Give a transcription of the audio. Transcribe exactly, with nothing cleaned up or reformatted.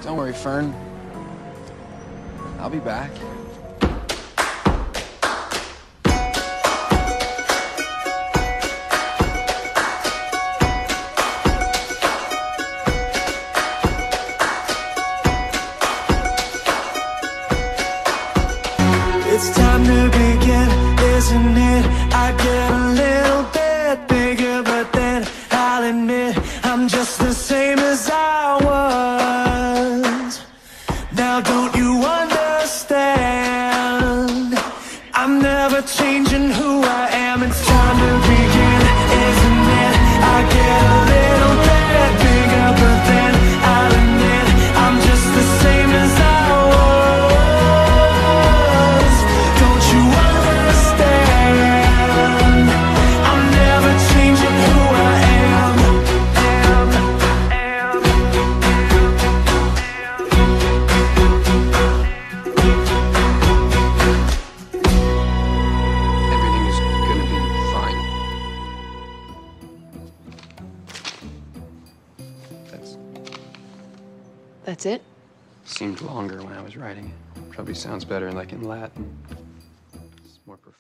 Don't worry, Fern. I'll be back. It's time to begin, isn't it? I get a little bit bigger, but then I'll admit I'm just the same as I was. Now don't you understand? I'm never changing who I am. It's time to begin, isn't it? I get a little bit bigger, but then I'll admit I'm just the same as I was. Don't you understand? I'm never changing who I am. am, am, Everything is gonna be fine. That's That's it? seemed longer when I was writing it. Probably sounds better like in Latin. It's more profound.